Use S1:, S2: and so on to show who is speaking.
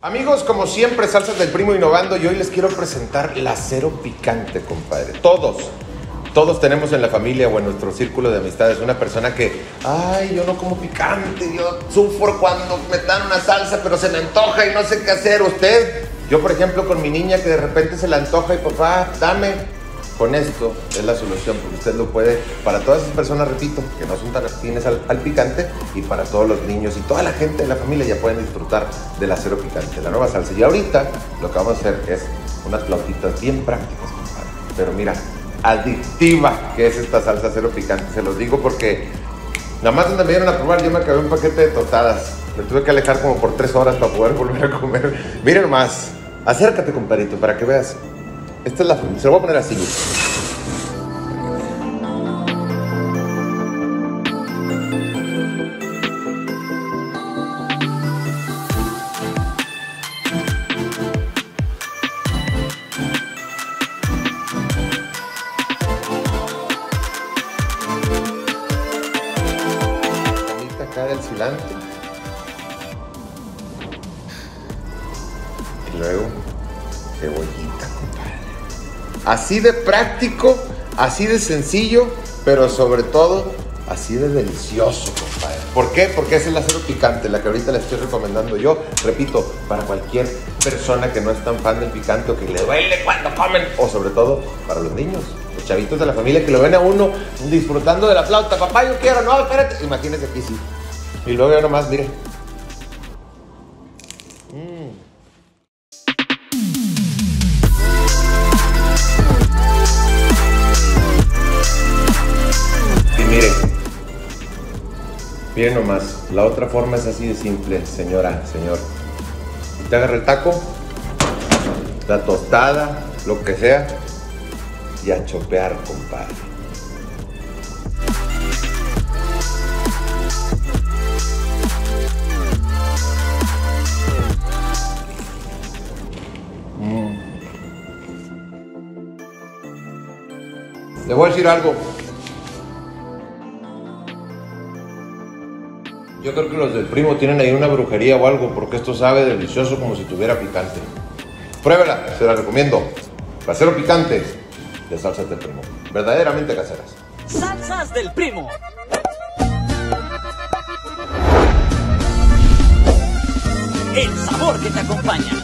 S1: Amigos, como siempre, Salsas del Primo innovando, y hoy les quiero presentar la cero picante, compadre. Todos tenemos en la familia o en nuestro círculo de amistades una persona que, ay, yo no como picante, yo sufro cuando me dan una salsa, pero se me antoja y no sé qué hacer. Usted, yo por ejemplo con mi niña que de repente se le antoja y papá, dame. Con esto es la solución, porque usted lo puede, para todas esas personas, repito, que no son tan afines al picante, y para todos los niños y toda la gente de la familia ya pueden disfrutar de la cero picante, la nueva salsa. Y ahorita lo que vamos a hacer es unas flautitas bien prácticas, compadre. Pero mira, adictiva que es esta salsa cero picante, se los digo porque nada más donde me dieron a probar yo me acabé un paquete de tostadas. Me tuve que alejar como por 3 horas para poder volver a comer. Miren nomás, acércate, compadrito, para que veas. Esta es la forma, se lo voy a poner así. Acá del cilantro. Y luego cebollita, compadre. Así de práctico, así de sencillo, pero sobre todo así de delicioso, compadre. ¿Por qué? Porque esa es la cero picante, la que ahorita le estoy recomendando yo. Repito, para cualquier persona que no es tan fan del picante o que le duele cuando comen, o sobre todo para los niños, los chavitos de la familia que lo ven a uno disfrutando de la flauta. Papá, yo quiero, no, espérate. Imagínense aquí sí. Y luego ya nomás, mire. Miren nomás, la otra forma es así de simple, señora, señor. Usted agarra el taco, la tostada, lo que sea, y a chopear, compadre. Le voy a decir algo. Yo creo que los del Primo tienen ahí una brujería o algo, porque esto sabe delicioso como si tuviera picante. Pruébela, se la recomiendo. La cero picante de Salsas del Primo. Verdaderamente caseras.
S2: Salsas del Primo. El sabor que te acompaña.